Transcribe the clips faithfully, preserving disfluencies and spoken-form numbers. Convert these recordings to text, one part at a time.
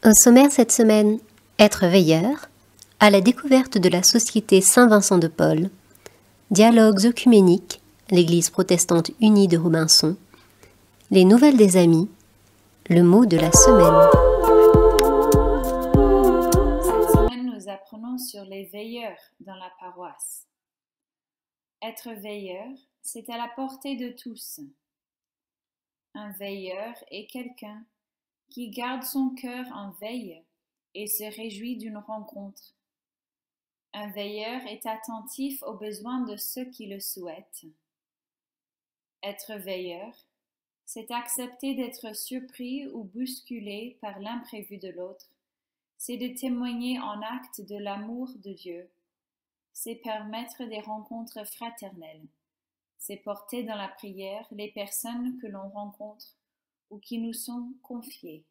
Au sommaire cette semaine, être veilleur, à la découverte de la Société Saint-Vincent de Paul, dialogues œcuméniques, l'Église protestante unie de Robinson, les nouvelles des amis, le mot de la semaine. Cette semaine, nous apprenons sur les veilleurs dans la paroisse. Être veilleur, c'est à la portée de tous. Un veilleur est quelqu'un qui garde son cœur en veille et se réjouit d'une rencontre. Un veilleur est attentif aux besoins de ceux qui le souhaitent. Être veilleur, c'est accepter d'être surpris ou bousculé par l'imprévu de l'autre. C'est de témoigner en acte de l'amour de Dieu. C'est permettre des rencontres fraternelles. C'est porter dans la prière les personnes que l'on rencontre ou qui nous sont confiées.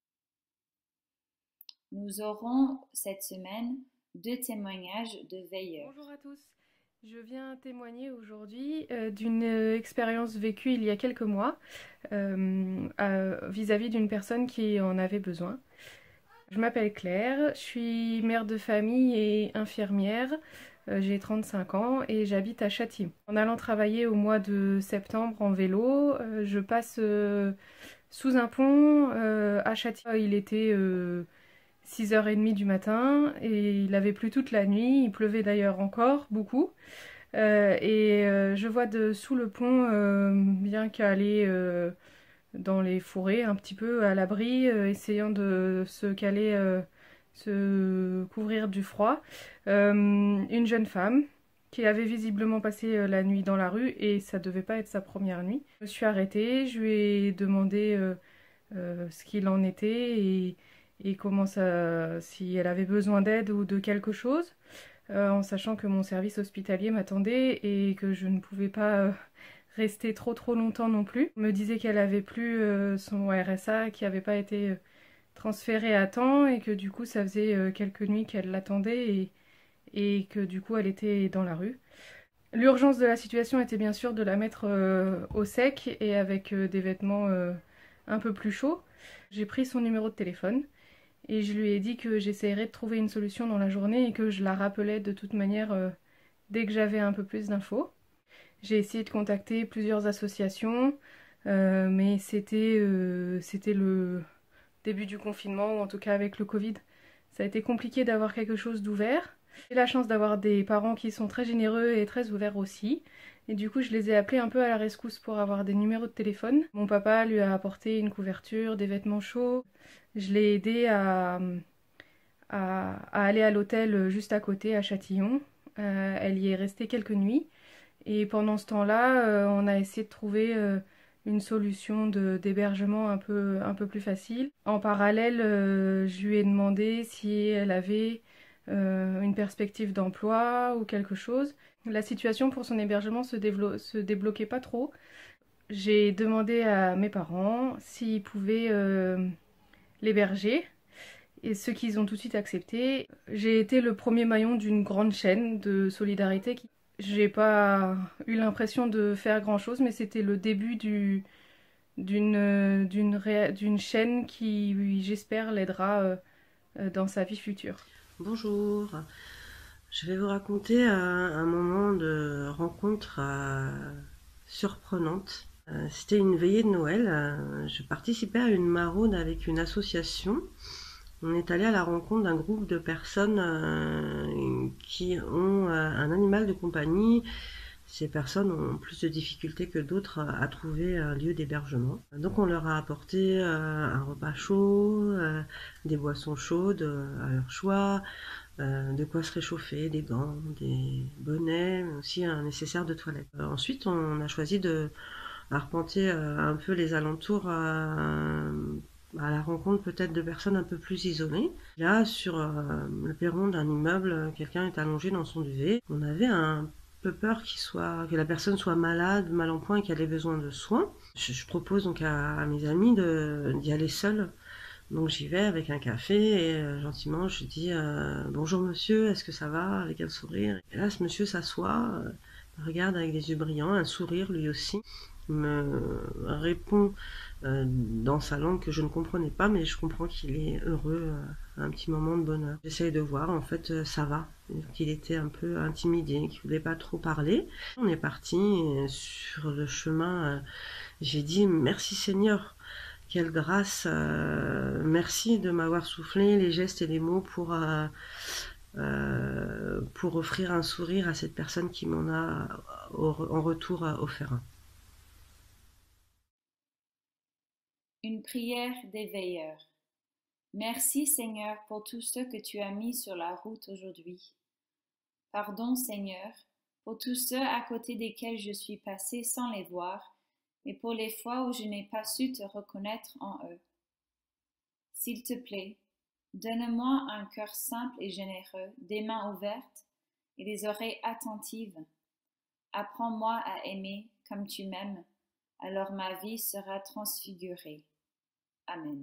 Nous aurons cette semaine deux témoignages de veilleurs. Bonjour à tous, je viens témoigner aujourd'hui euh, d'une euh, expérience vécue il y a quelques mois euh, euh, vis-à-vis d'une personne qui en avait besoin. Je m'appelle Claire, je suis mère de famille et infirmière, euh, j'ai trente-cinq ans et j'habite à Châtillon. En allant travailler au mois de septembre en vélo, euh, je passe euh, sous un pont euh, à Châtillon. Il était euh, six heures trente du matin et il avait plu toute la nuit, il pleuvait d'ailleurs encore beaucoup. Euh, et euh, je vois de sous le pont, euh, bien caler euh, dans les fourrés, un petit peu à l'abri, euh, essayant de se caler, euh, se couvrir du froid, euh, une jeune femme qui avait visiblement passé euh, la nuit dans la rue et ça devait pas être sa première nuit. Je me suis arrêtée, je lui ai demandé euh, euh, ce qu'il en était et, et comment ça, si elle avait besoin d'aide ou de quelque chose. Euh, en sachant que mon service hospitalier m'attendait et que je ne pouvais pas euh, rester trop trop longtemps non plus. On me disait qu'elle avait plus euh, son R S A, qui n'avait pas été euh, transféré à temps et que du coup ça faisait euh, quelques nuits qu'elle l'attendait et, et que du coup elle était dans la rue. L'urgence de la situation était bien sûr de la mettre euh, au sec et avec euh, des vêtements euh, un peu plus chauds. J'ai pris son numéro de téléphone. Et je lui ai dit que j'essayerais de trouver une solution dans la journée et que je la rappelais de toute manière euh, dès que j'avais un peu plus d'infos. J'ai essayé de contacter plusieurs associations, euh, mais c'était euh, c'était le début du confinement, ou en tout cas avec le Covid. Ça a été compliqué d'avoir quelque chose d'ouvert. J'ai la chance d'avoir des parents qui sont très généreux et très ouverts aussi. Et du coup, je les ai appelés un peu à la rescousse pour avoir des numéros de téléphone. Mon papa lui a apporté une couverture, des vêtements chauds. Je l'ai aidé à, à, à aller à l'hôtel juste à côté, à Châtillon. Euh, elle y est restée quelques nuits. Et pendant ce temps-là, euh, on a essayé de trouver euh, une solution de, d'hébergement un peu, un peu plus facile. En parallèle, euh, je lui ai demandé si elle avait euh, une perspective d'emploi ou quelque chose. La situation pour son hébergement se, déblo- se débloquait pas trop. J'ai demandé à mes parents s'ils pouvaient euh, l'héberger, et ce qu'ils ont tout de suite accepté. J'ai été le premier maillon d'une grande chaîne de solidarité. J'ai pas eu l'impression de faire grand chose, mais c'était le début du, d'une, d'une, ré, d'une chaîne qui, j'espère, l'aidera euh, dans sa vie future. Bonjour, je vais vous raconter un, un moment de rencontre euh, surprenante. Euh, c'était une veillée de Noël. Euh, je participais à une maraude avec une association. On est allé à la rencontre d'un groupe de personnes euh, qui ont euh, un animal de compagnie. Ces personnes ont plus de difficultés que d'autres à trouver un lieu d'hébergement. Donc on leur a apporté euh, un repas chaud, euh, des boissons chaudes euh, à leur choix, euh, de quoi se réchauffer, des gants, des bonnets, mais aussi un nécessaire de toilette. Euh, ensuite on a choisi de arpenter euh, un peu les alentours euh, à la rencontre peut-être de personnes un peu plus isolées. Là, sur euh, le perron d'un immeuble, quelqu'un est allongé dans son duvet. On avait un peu peur qu'il soit, que la personne soit malade, mal en point et qu'elle ait besoin de soins. Je, je propose donc à, à mes amis de, d'y aller seule. Donc j'y vais avec un café et euh, gentiment je dis euh, « Bonjour monsieur, est-ce que ça va ?» avec un sourire. Et là ce monsieur s'assoit euh, regarde avec des yeux brillants, un sourire lui aussi. Il me répond euh, dans sa langue que je ne comprenais pas, mais je comprends qu'il est heureux, euh, un petit moment de bonheur. J'essaye de voir, en fait, euh, ça va. Qu'il était un peu intimidé, qu'il voulait pas trop parler. On est parti, et sur le chemin, euh, j'ai dit « Merci Seigneur ». Quelle grâce, euh, merci de m'avoir soufflé les gestes et les mots pour, euh, euh, pour offrir un sourire à cette personne qui m'en a en retour offert un. Une prière des veilleurs. Merci Seigneur pour tous ceux que tu as mis sur la route aujourd'hui. Pardon Seigneur pour tous ceux à côté desquels je suis passé sans les voir, et pour les fois où je n'ai pas su te reconnaître en eux. S'il te plaît, donne-moi un cœur simple et généreux, des mains ouvertes et des oreilles attentives. Apprends-moi à aimer comme tu m'aimes, alors ma vie sera transfigurée. Amen.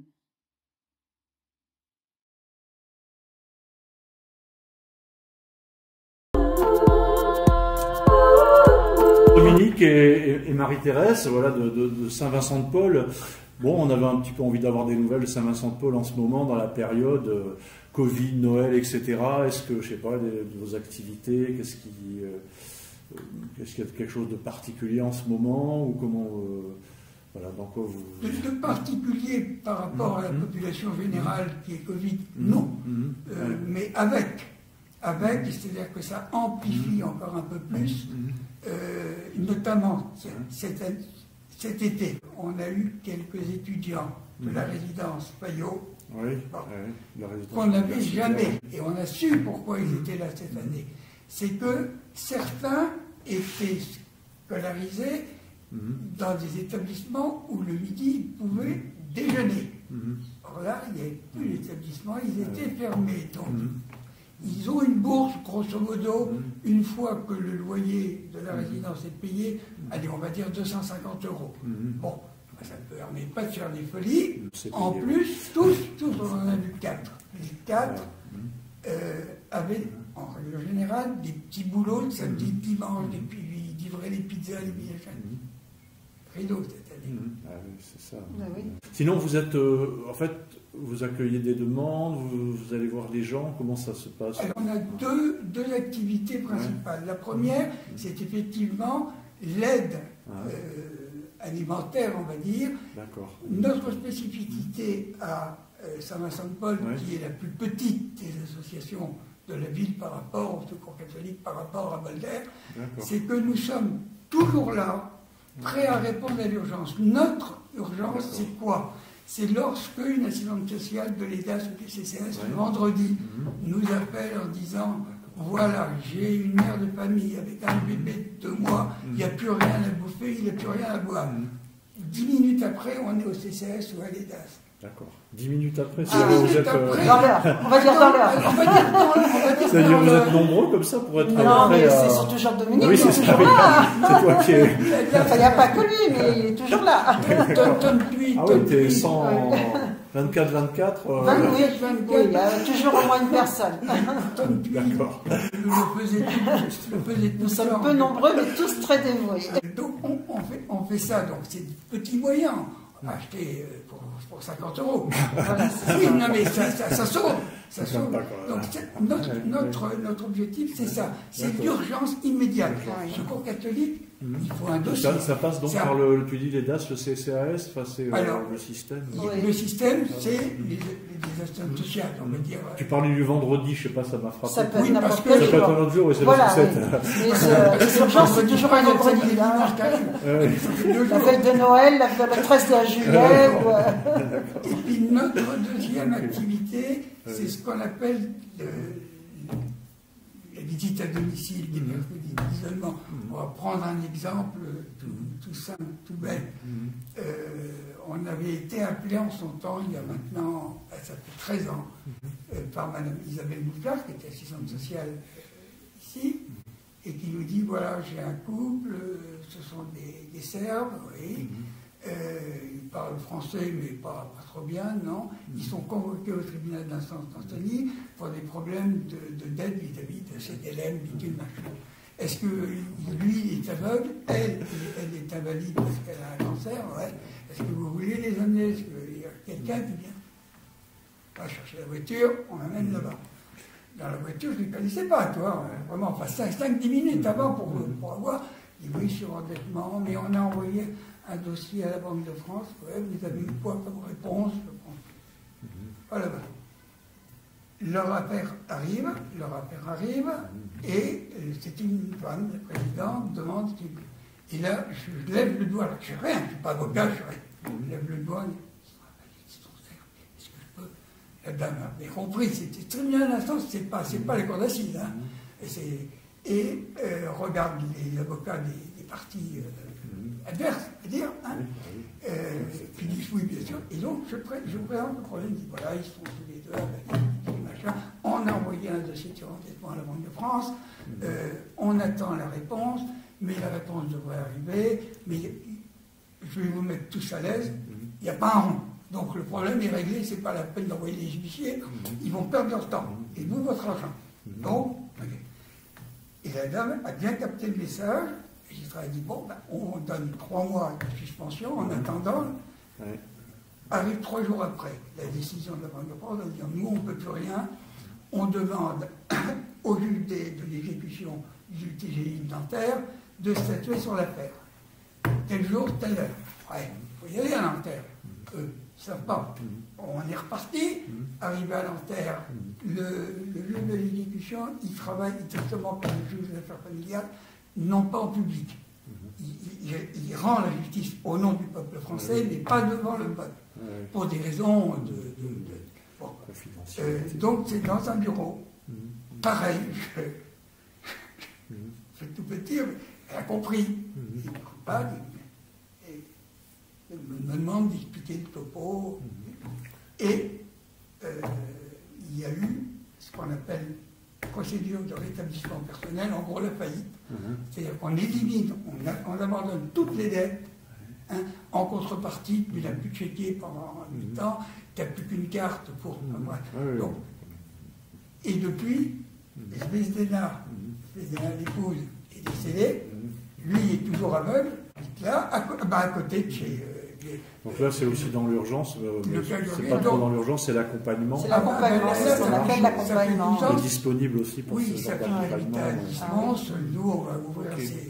Dominique et, et Marie-Thérèse, voilà, de, de, de Saint-Vincent-de-Paul. Bon, on avait un petit peu envie d'avoir des nouvelles de Saint-Vincent-de-Paul en ce moment, dans la période euh, Covid, Noël, et cetera. Est-ce que, je sais pas, de, de vos activités, qu'est-ce qui, euh, est-ce qu'il y a quelque chose de particulier en ce moment, ou comment, euh, voilà, dans quoi vous... De, de particulier par rapport mmh, à la mmh. population générale qui est Covid, mmh, non, mmh, euh, ouais. mais avec, avec, c'est-à-dire que ça amplifie mmh. encore un peu plus. Mmh. Euh, notamment cet, cet été, on a eu quelques étudiants de la résidence Payot oui, bon, oui, qu'on n'avait jamais, et on a su pourquoi ils étaient là cette année. C'est que certains étaient scolarisés mmh. dans des établissements où le midi ils pouvaient déjeuner. Mmh. Or là, il n'y avait plus d'établissement, ils étaient fermés. Donc, mmh. ils ont une bourse, grosso modo, mmh. une fois que le loyer de la résidence est payé, mmh. allez, on va dire deux cent cinquante euros. Mmh. Bon, ça ne permet pas de faire des folies. En payé, plus, oui. tous, tous, on en a vu quatre. Les quatre mmh. euh, avaient, en règle générale, des petits boulots le samedi, mmh. dimanche, et puis ils livraient les pizzas, les billets. Mmh. Rideau cette année. Mmh. Ah oui, c'est ça. Ah, oui. Sinon, vous êtes, euh, en fait, vous accueillez des demandes, vous, vous allez voir les gens, comment ça se passe? Alors, on a deux, deux activités principales. Ouais. La première, mmh. c'est effectivement l'aide ah. euh, alimentaire, on va dire. Notre spécificité à euh, Saint-Vincent-de-Paul, ouais. qui est la plus petite des associations de la ville par rapport au Secours catholique, par rapport à Bolder, c'est que nous sommes toujours là, prêts à répondre à l'urgence. Notre urgence, c'est quoi? C'est lorsque une assistante sociale de l'État, du C C S, ouais. le vendredi, mmh. nous appelle en disant « Voilà, j'ai une mère de famille avec un bébé de deux mois, il mmh. n'y a plus rien à bouffer, il n'y a plus rien à boire. Mmh. » Dix minutes après, on est au C C S ou à l'E D A S. D'accord. Dix minutes après, c'est ah, vous êtes... Euh... Dans l'heure. On va dire dans l'heure. On va dire dans l'heure. C'est-à-dire vous êtes nombreux comme ça pour être... Non, mais à... c'est surtout Jean Dominique, oui, il est c'est toujours là. C'est toi qui es... Il n'y a pas que lui, mais il est toujours là. Ah oui, t'es cent... vingt-quatre vingt-quatre euh... Oui, vingt-quatre, il y a toujours au moins une personne. D'accord. Nous sommes peu nombreux, mais tous très dévoués. Donc on fait, on fait ça, donc c'est petit moyen. Acheter pour, pour cinquante euros. Voilà, oui, non mais ça, ça, ça sauve. Ça sauve. Donc notre, notre, notre objectif, c'est ça. C'est l'urgence immédiate. Secours catholique, mmh. il faut un dossier. Ça, ça passe donc ça. par le, tu dis l'E D A S, le C C A S, enfin, c'est euh, le système. Oui. Le système, c'est les, les assistantes sociales, on va dire. Tu parlais du vendredi, je sais pas, ça m'a frappé. Ça peut oui, être parce que ça peut être un autre jour, et c'est voilà, le oui. Mais l'urgence, c'est toujours un vendredi. La veille de Noël, la treize de juillet. Et puis notre deuxième activité, c'est ce qu'on appelle la visite à domicile des mercredis d'isolement. On va prendre un exemple tout, tout simple, tout bête. Euh, on avait été appelé en son temps, il y a maintenant, ça fait treize ans, euh, par Madame Isabelle Boufflard, qui était assistante sociale euh, ici, et qui nous dit, voilà, j'ai un couple, ce sont des, des Serbes, oui, euh, ils parlent français, mais pas, pas trop bien, non. Ils sont convoqués au tribunal d'instance d'Antony pour des problèmes de, de dette vis-à-vis de C D L M, bidule, machin. Est-ce que lui est aveugle, elle, elle est invalide parce qu'elle a un cancer, ouais. Est-ce que vous voulez les amener? Est-ce qu'il y a quelqu'un qui vient? On va chercher la voiture, on l'amène là-bas. Dans la voiture, je ne les connaissais pas, tu vois, vraiment, enfin cinq dix minutes avant pour, pour avoir des bruits sur endettement, mais on a envoyé un dossier à la Banque de France, ouais, vous avez eu quoi comme réponse? Voilà. Leur affaire arrive, leur affaire arrive, et c'est une femme, la présidente, demande qu'il... Et là, je lève le doigt, alors que je ne sais rien, je ne suis pas avocat, je ne sais rien. Je lève le doigt, est-ce que je peux? La dame a bien compris, c'était très bien l'instant, c'est pas, c'est pas les cours d'assises, hein. Et, et euh, regarde les avocats des, des partis euh, adverses, c'est-à-dire, hein, euh, qui disent oui, bien sûr. Et donc, je, pré je présente le problème, je dis voilà, ils sont tous les deux avec machin. On a envoyé un dossier sur endettement à la Banque de France, euh, on attend la réponse, mais la réponse devrait arriver, mais je vais vous mettre tous à l'aise, il n'y a pas un rond. Donc le problème est réglé, c'est pas la peine d'envoyer les huissiers, ils vont perdre leur temps, et nous, votre argent. Donc, okay. Et la dame a bien capté le message, et j'ai dit, bon, ben, on donne trois mois de suspension en attendant. Ouais. Arrive trois jours après la décision de la Banque de France, on dit, nous, on ne peut plus rien, on demande au juge de l'exécution du T G I dentaire de statuer sur l'affaire. Tel jour, telle heure. Ouais, il faut y aller à Nanterre. Eux, ils ne savent pas. On est reparti, arrivé à Nanterre, le, le juge de l'exécution, il travaille exactement comme le juge des affaires familiales, non pas en public. Il, il, il rend la justice au nom du peuple français, mais pas devant le peuple, pour des raisons de... de, de bon. euh, donc c'est dans un bureau. Pareil, je, c'est tout petit, mais elle a compris. Il ne comprend pas. Et elle me demande d'expliquer le topo. Et euh, il y a eu ce qu'on appelle procédure de rétablissement personnel, en gros la faillite. C'est-à-dire qu'on élimine, on, a, on abandonne toutes les dettes. Hein, en contrepartie, tu n'as plus de chéquier pendant huit ans, tu n'as plus qu'une carte pour... Mmh. Donc, et depuis, Zvezdena, Zvezdena l'épouse, est décédée, lui il est toujours aveugle, là, à, bah, à côté de chez... Euh, les, donc là c'est aussi dans l'urgence, euh, c'est pas trop dans l'urgence, c'est l'accompagnement. C'est l'accompagnement, c'est ce qu'on appelle l'accompagnement. C'est disponible aussi pour oui, ce genre d'accompagnement. Oui, nous on va ouvrir okay. ces...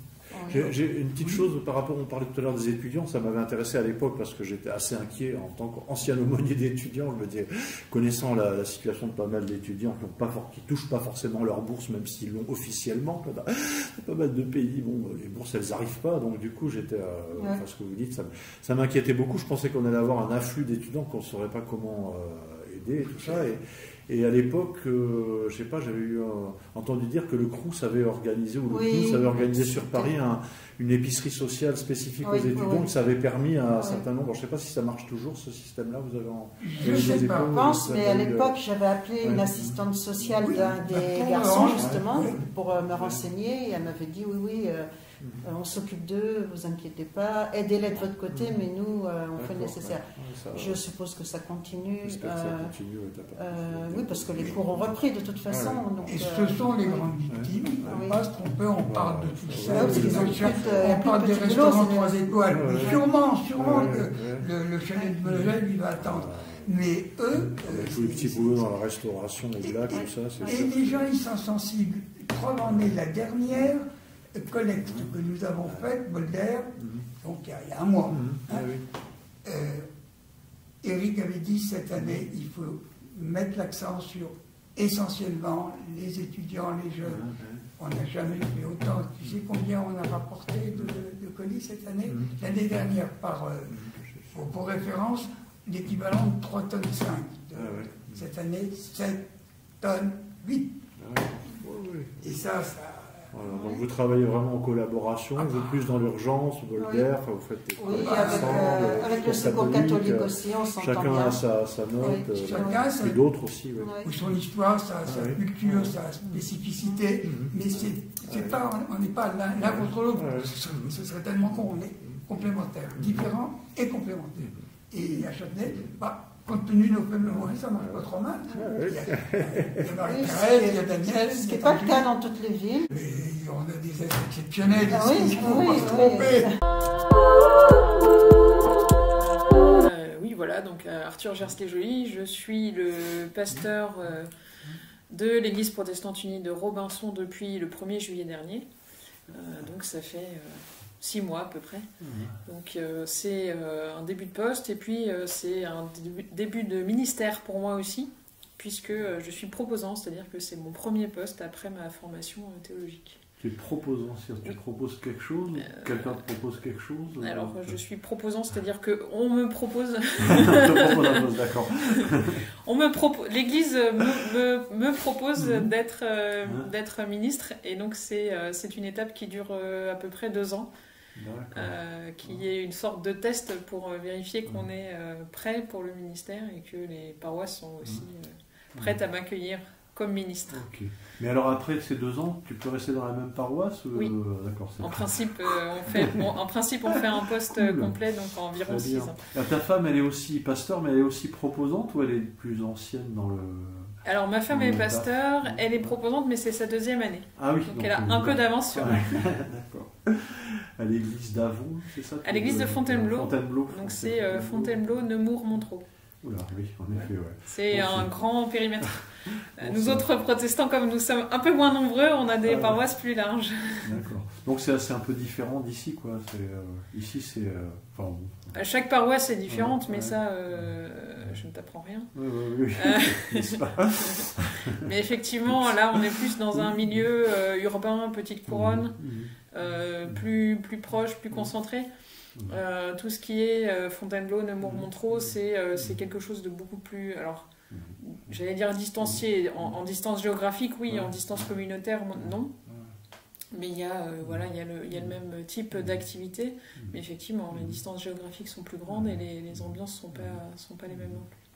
J'ai une petite chose par rapport, on parlait tout à l'heure des étudiants, ça m'avait intéressé à l'époque parce que j'étais assez inquiet en tant qu'ancien aumônier d'étudiants, je me disais, connaissant la, la situation de pas mal d'étudiants qui ne touchent pas forcément leur bourse, même s'ils l'ont officiellement, dans pas mal de pays, bon, les bourses elles n'arrivent pas, donc du coup j'étais, euh, ouais. Enfin ce que vous dites, ça, ça m'inquiétait beaucoup, je pensais qu'on allait avoir un afflux d'étudiants, qu'on ne saurait pas comment euh, aider et tout ça, et, Et à l'époque, euh, je sais pas, j'avais eu euh, entendu dire que le Crous avait organisé, ou le oui, Crous avait organisé sur Paris un, une épicerie sociale spécifique oui, aux étudiants, oui. que ça avait permis à un oui. certain nombre. Je ne sais pas si ça marche toujours, ce système-là. Vous avez en, Je ne sais pas, je pense, mais à l'époque, j'avais appelé ouais. une assistante sociale oui. d'un des garçons, justement, ouais. pour euh, me renseigner, et elle m'avait dit oui, oui. Euh, Euh, on s'occupe d'eux, vous inquiétez pas, aidez-les de votre côté, mais nous, euh, on fait le nécessaire. Ouais, ça, je suppose que ça continue. Euh, que ça continue euh, oui, parce que les cours ont repris de toute façon. Ouais. Donc, et ce sont les grandes victimes, on ne va pas se tromper, on parle de tout ça. Ouais, on parle des restaurants trois étoiles, ouais. sûrement, sûrement ouais, que ouais. le, le chalet de Melun, il va attendre. Mais eux... Euh, tous les petits boulots dans la restauration, au black, tout ça, c'est Et les gens, ils sont sensibles. Preuve en est la dernière collecte que nous avons faite, Bolder, mm-hmm. donc il y, a, il y a un mois. Mm-hmm. hein, ah, oui. euh, Eric avait dit cette année, il faut mettre l'accent sur essentiellement les étudiants, les jeunes. Mm-hmm. On n'a jamais fait autant. Tu sais combien on a rapporté de, de colis cette année? Mm-hmm. L'année dernière, par, euh, pour, pour référence, l'équivalent de trois tonnes cinq. De, ah, oui. Cette année, sept tonnes huit. Ah, oui. Et ça, ça... Voilà, donc vous travaillez vraiment en collaboration, ah, vous plus dans l'urgence, Bolder, oui. vous faites des oui, avec, euh, avec le secours catholique aussi, on s'entend bien. Chacun a sa, sa note, oui. chacun euh, et d'autres aussi. Oui. Oui. Son histoire, sa, sa ah, culture, oui. sa spécificité, mm-hmm. mais c'est, c'est pas, on n'est pas l'un, l'un contre l'autre, ah, oui. ce, serait, ce serait tellement con, on est complémentaires, différents et complémentaires. Et à Châtenay, bah, compte tenu de nos faibles moyens, ça marche pas trop mal. Il y a, il y a Marie-Thérèse, il y a Daniel. Ce qui n'est pas le cas dans toutes les villes. Mais on a des êtres exceptionnels ici, Ah oui, il ne faut oui, pas se oui. tromper. Euh, oui, voilà, donc euh, Arthur Gerslet-Joly, je suis le pasteur euh, de l'Église protestante unie de Robinson depuis le premier juillet dernier. Euh, donc ça fait euh, six mois à peu près. Donc euh, c'est euh, un début de poste et puis euh, c'est un début, début de ministère pour moi aussi, puisque euh, je suis proposant, c'est-à-dire que c'est mon premier poste après ma formation euh, théologique. Tu es proposant, c'est-à-dire tu proposes quelque chose, Euh, quelqu'un te propose quelque chose. Alors euh, je suis proposant, c'est-à-dire qu'on me propose... On te propose un poste, d'accord. On me propose, l'Église me, me, me propose Mhm. d'être euh, Ouais. d'être ministre, et donc c'est euh, c'est une étape qui dure euh, à peu près deux ans, D'accord. euh, qui est une sorte de test pour euh, vérifier qu'on est euh, prêt pour le ministère et que les paroisses sont aussi euh, prêtes à m'accueillir comme ministre. Ok. Mais alors après ces deux ans, tu peux rester dans la même paroisse ou- Oui. euh, D'accord. c'est En pas- principe, euh, on fait, on- en principe, on fait un poste euh, Cool. complet, donc environ Très six bien. ans. Alors, ta femme, elle est aussi pasteur, mais elle est aussi proposante ou elle est plus ancienne dans le... Alors ma femme est Oui, pasteur, pas. elle est proposante, mais c'est sa deuxième année. Ah oui. Donc elle a euh, un peu d'avance sur moi. Ouais, d'accord. À l'église d'Avon, c'est ça À l'église de Fontainebleau. Fontainebleau. Donc c'est euh, Fontainebleau, Nemours, Montreux. Oula, oui, en effet, ouais. C'est Bon, un c'est- grand périmètre. Euh, Bon, nous c'est- autres protestants, comme nous sommes un peu moins nombreux, on a des Ah ouais. paroisses plus larges. D'accord. Donc c'est assez un peu différent d'ici, quoi. C'est, euh, ici, c'est... euh, enfin, bon. Euh, Chaque paroisse est différente, Ouais, mais ouais. ça, euh, je ne t'apprends rien. Oui, oui, oui. Euh, N'est-ce pas? Mais effectivement, là, on est plus dans un milieu euh, urbain, petite couronne, Mhm. euh, plus, plus proche, plus concentré. Euh, tout ce qui est euh, Fontainebleau, Nemours, Montreux, c'est euh, c'est quelque chose de beaucoup plus... Alors, j'allais dire distancié. En, en distance géographique, oui. En distance communautaire, non. Mais il y a, euh, voilà, il y a le, il y a le même type d'activité. Mais effectivement, les distances géographiques sont plus grandes et les, les ambiances ne sont pas, sont pas les mêmes non plus.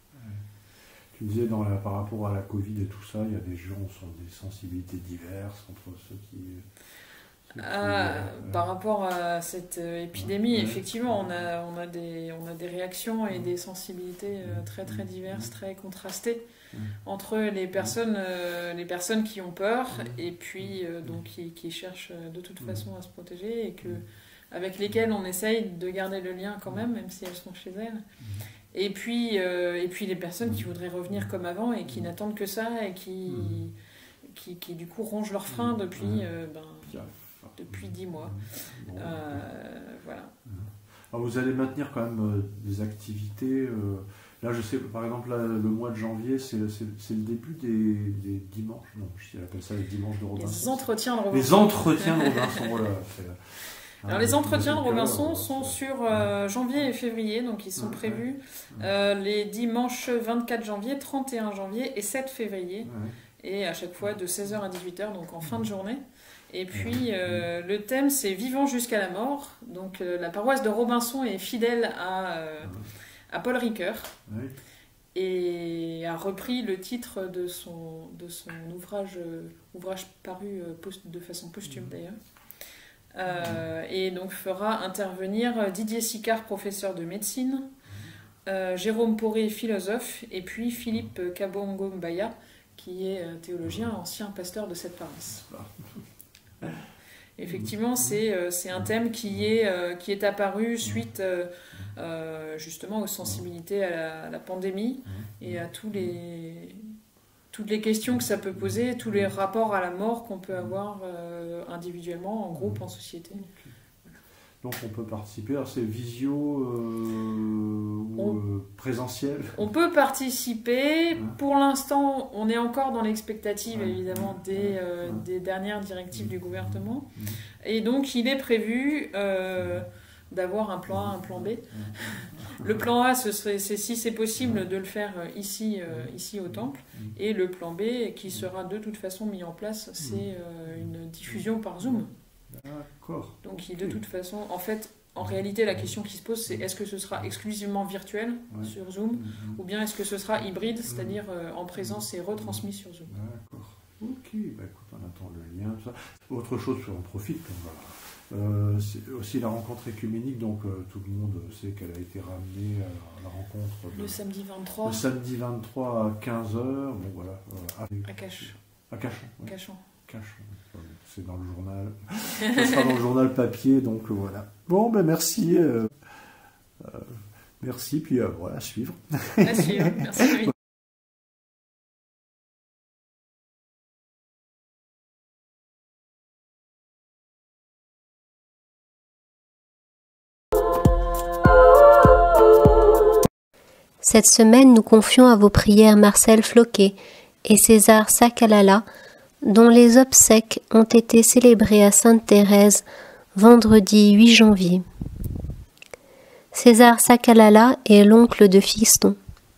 Tu disais dans la, par rapport à la Covid et tout ça, il y a des gens qui ont des sensibilités diverses entre ceux qui... ceux qui, Ah, euh, par rapport à cette euh, épidémie, Ouais. effectivement, on a, on, a des, on a des réactions et des sensibilités euh, très très diverses, très contrastées Ouais. entre les personnes, euh, les personnes qui ont peur et puis euh, donc, qui, qui cherchent euh, de toute façon à se protéger et que, avec lesquelles on essaye de garder le lien quand même, même si elles sont chez elles. Et puis, euh, et puis les personnes qui voudraient revenir comme avant et qui n'attendent que ça et qui, qui, qui du coup rongent leurs freins depuis, euh, ben, depuis dix mois. Bon. Euh, voilà. Alors vous allez maintenir quand même euh, des activités. euh, là, je sais, par exemple, là, le mois de janvier, c'est c'est- c'est le début des, des dimanches. Non, je appelle ça les dimanches de Robinson. Les entretiens de Robinson. Les entretiens de Robinson, voilà. c'est- Alors Ah, les entretiens de donc, Robinson euh, sont c'est- sur euh, janvier et février, donc ils sont Ouais, prévus euh, les dimanches vingt-quatre janvier, trente et un janvier et sept février, Ouais. et à chaque fois de seize heures à dix-huit heures, donc en fin de journée. Et puis euh, le thème c'est Vivant jusqu'à la mort, donc euh, la paroisse de Robinson est fidèle à, euh, à Paul Ricoeur Ouais. et a repris le titre de son, de son ouvrage, euh, ouvrage paru euh, post- de façon posthume d'ailleurs. Euh, et donc fera intervenir Didier Sicard, professeur de médecine, euh, Jérôme Poré, philosophe, et puis Philippe Kabongo Mbaya, qui est euh, théologien, ancien pasteur de cette paroisse. Effectivement, c'est euh, c'est un thème qui est, euh, qui est apparu suite euh, euh, justement aux sensibilités à la, à la pandémie et à tous les, toutes les questions que ça peut poser, tous les rapports à la mort qu'on peut avoir euh, individuellement, en groupe, en société. Donc on peut participer. Alors c'est visio euh, ou On- euh, présentiel. On peut participer. Ouais. Pour l'instant, on est encore dans l'expectative, Ouais. évidemment, des, euh, Ouais. des dernières directives du gouvernement. Mhm. Et donc, il est prévu euh, d'avoir un plan A, un plan B. Le plan A, ce serait, c'est si c'est possible de le faire euh, ici, euh, ici au temple. Et le plan B, qui sera de toute façon mis en place, c'est euh, une diffusion par Zoom. D'accord. Donc, qui, de toute façon, en fait, en réalité, la question qui se pose, c'est est-ce que ce sera exclusivement virtuel Ouais. sur Zoom, Mhm. ou bien est-ce que ce sera hybride, c'est-à-dire euh, en présence et retransmis sur Zoom. D'accord. Ok, bah écoute, on attend le lien, tout ça. Autre chose, on en profite, on va Euh, c'est aussi la rencontre écuménique, donc euh, tout le monde sait qu'elle a été ramenée à la rencontre de, le samedi vingt-trois. Le samedi vingt-trois à quinze heures, bon voilà. Euh, à, à Cachon. À Cachon. Ouais. Cachon. Cachon. C'est dans le journal. Ça sera dans le journal papier, donc euh, voilà. Bon, ben merci. Euh, euh, merci, puis euh, voilà, à suivre. À suivre, merci. Oui. Cette semaine, nous confions à vos prières Marcel Floquet et César Sakalala, dont les obsèques ont été célébrées à Sainte-Thérèse vendredi huit janvier. César Sakalala est l'oncle de Fiston.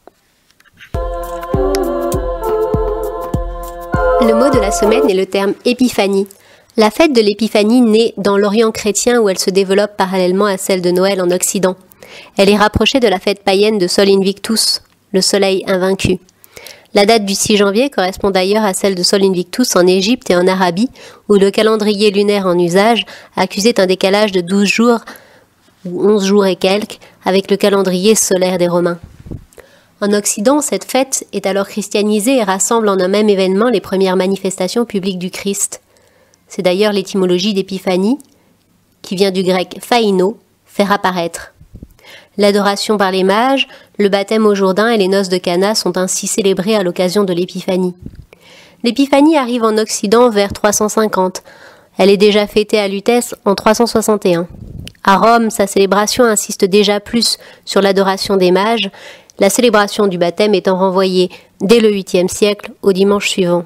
Le mot de la semaine est le terme épiphanie. La fête de l'épiphanie naît dans l'Orient chrétien où elle se développe parallèlement à celle de Noël en Occident. Elle est rapprochée de la fête païenne de Sol Invictus, le soleil invaincu. La date du six janvier correspond d'ailleurs à celle de Sol Invictus en Égypte et en Arabie, où le calendrier lunaire en usage accusait un décalage de douze jours ou onze jours et quelques avec le calendrier solaire des Romains. En Occident, cette fête est alors christianisée et rassemble en un même événement les premières manifestations publiques du Christ. C'est d'ailleurs l'étymologie d'épiphanie, qui vient du grec phaino, faire apparaître. L'adoration par les mages, le baptême au Jourdain et les noces de Cana sont ainsi célébrés à l'occasion de l'épiphanie. L'épiphanie arrive en Occident vers trois cent cinquante. Elle est déjà fêtée à Lutèce en trois cent soixante et un. À Rome, sa célébration insiste déjà plus sur l'adoration des mages, la célébration du baptême étant renvoyée dès le huitième siècle au dimanche suivant.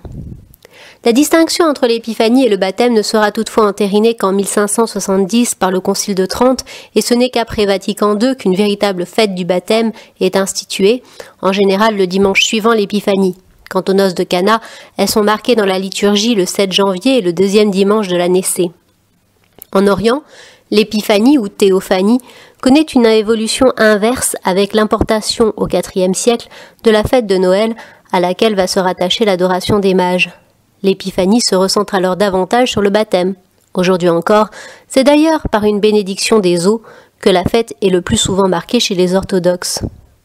La distinction entre l'épiphanie et le baptême ne sera toutefois entérinée qu'en mille cinq cent soixante-dix par le Concile de Trente, et ce n'est qu'après Vatican deux qu'une véritable fête du baptême est instituée, en général le dimanche suivant l'épiphanie. Quant aux noces de Cana, elles sont marquées dans la liturgie le sept janvier et le deuxième dimanche de la Naissée. En Orient, l'épiphanie ou théophanie connaît une évolution inverse avec l'importation au quatrième siècle de la fête de Noël à laquelle va se rattacher l'adoration des mages. L'épiphanie se recentre alors davantage sur le baptême. Aujourd'hui encore, c'est d'ailleurs par une bénédiction des eaux que la fête est le plus souvent marquée chez les orthodoxes.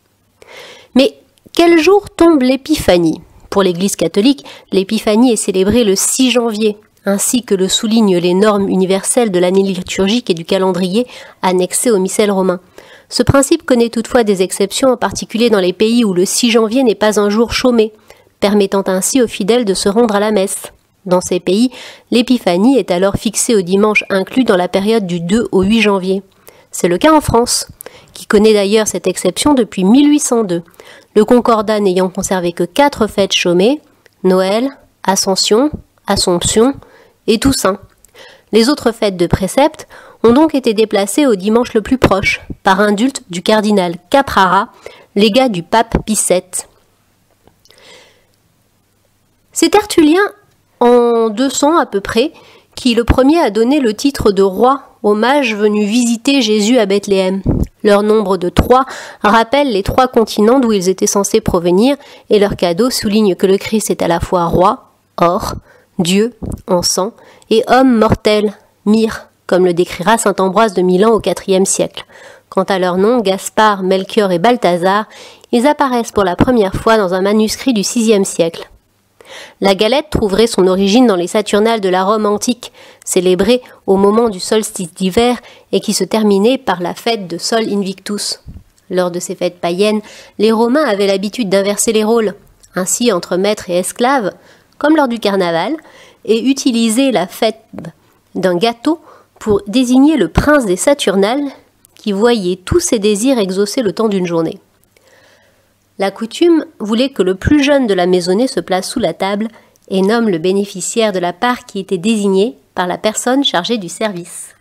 Mais quel jour tombe l'épiphanie ? Pour l'Église catholique, l'épiphanie est célébrée le six janvier, ainsi que le soulignent les normes universelles de l'année liturgique et du calendrier annexés au missel romain. Ce principe connaît toutefois des exceptions, en particulier dans les pays où le six janvier n'est pas un jour chômé, permettant ainsi aux fidèles de se rendre à la messe. Dans ces pays, l'épiphanie est alors fixée au dimanche inclus dans la période du deux au huit janvier. C'est le cas en France, qui connaît d'ailleurs cette exception depuis mille huit cent deux, le Concordat n'ayant conservé que quatre fêtes chômées, Noël, Ascension, Assomption et Toussaint. Les autres fêtes de précepte ont donc été déplacées au dimanche le plus proche, par indulte du cardinal Caprara, légat du pape Pie sept. C'est Tertullien, en deux cents à peu près, qui le premier a donné le titre de roi aux mages venus visiter Jésus à Bethléem. Leur nombre de trois rappelle les trois continents d'où ils étaient censés provenir, et leur cadeau souligne que le Christ est à la fois roi, or, Dieu, encens, et homme mortel, myrrhe, comme le décrira saint Ambroise de Milan au quatrième siècle. Quant à leurs noms, Gaspard, Melchior et Balthazar, ils apparaissent pour la première fois dans un manuscrit du sixième siècle. La galette trouverait son origine dans les Saturnales de la Rome antique, célébrées au moment du solstice d'hiver et qui se terminaient par la fête de Sol Invictus. Lors de ces fêtes païennes, les Romains avaient l'habitude d'inverser les rôles, ainsi entre maîtres et esclaves, comme lors du carnaval, et utiliser la fête d'un gâteau pour désigner le prince des Saturnales qui voyait tous ses désirs exaucés le temps d'une journée. La coutume voulait que le plus jeune de la maisonnée se place sous la table et nomme le bénéficiaire de la part qui était désigné par la personne chargée du service.